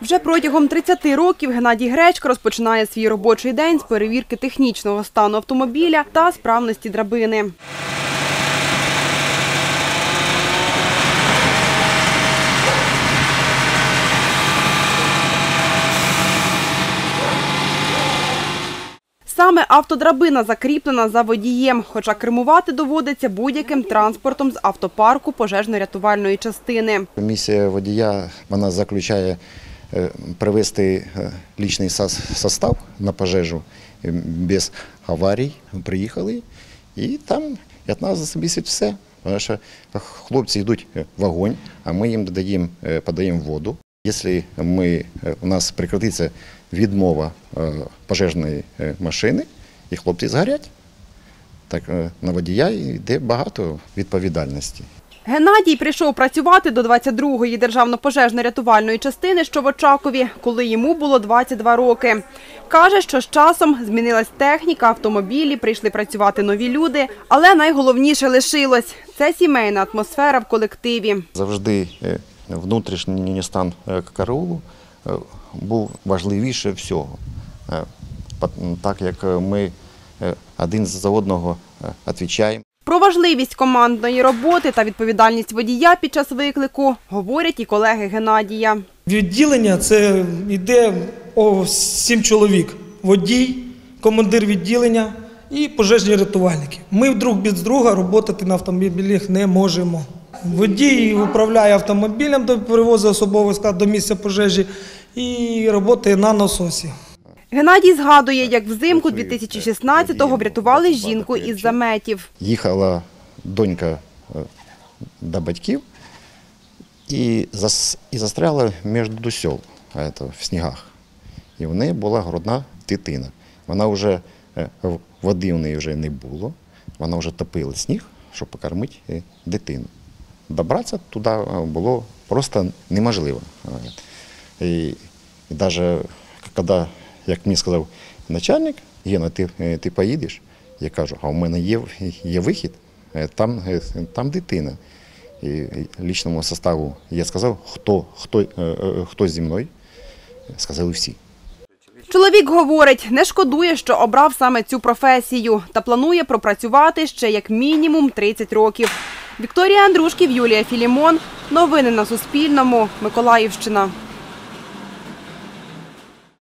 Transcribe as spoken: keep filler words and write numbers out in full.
Вже протягом тридцяти років Геннадій Гречко розпочинає свій робочий день з перевірки технічного стану автомобіля та справності драбини. Саме автодрабина закріплена за водієм, хоча кермувати доводиться будь-яким транспортом з автопарку пожежно-рятувальної частини. Місія водія, вона заключає привести лічний состав на пожежу без аварій. Приїхали і там від нас зависить все. Тому що хлопці йдуть в вогонь, а ми їм додаємо, подаємо воду. Якщо ми, у нас прекратиться відмова пожежної машини і хлопці згорять, так на водія йде багато відповідальності. Геннадій прийшов працювати до двадцять другої державно-пожежно-рятувальної частини, що в Очакові, коли йому було двадцять два роки. Каже, що з часом змінилась техніка, автомобілі, прийшли працювати нові люди, але найголовніше лишилось – це сімейна атмосфера в колективі. Завжди внутрішній стан караулу був важливіше всього, так як ми один за одного відповідаємо. Про важливість командної роботи та відповідальність водія під час виклику говорять і колеги Геннадія. Відділення – це йде сім чоловік. Водій, командир відділення і пожежні рятувальники. Ми друг без друга працювати на автомобілях не можемо. Водій управляє автомобілем, перевозить особовий склад до місця пожежі і працює на насосі. Геннадій згадує, як взимку дві тисячі шістнадцятого врятували жінку із заметів. Їхала донька до батьків і застряла між сел в снігах. І в неї була грудна дитина. Вона вже, води в неї вже не було, вона вже топила сніг, щоб покормити дитину. Добратися туди було просто неможливо. І навіть коли, як мені сказав начальник, Гена, ти, ти поїдеш? Я кажу, а у мене є, є вихід, там, там дитина. І лічному составу я сказав, хто, хто, хто зі мною, сказали всі. Чоловік говорить, не шкодує, що обрав саме цю професію та планує пропрацювати ще як мінімум тридцять років. Вікторія Андрушків, Юлія Філімон. Новини на Суспільному. Миколаївщина.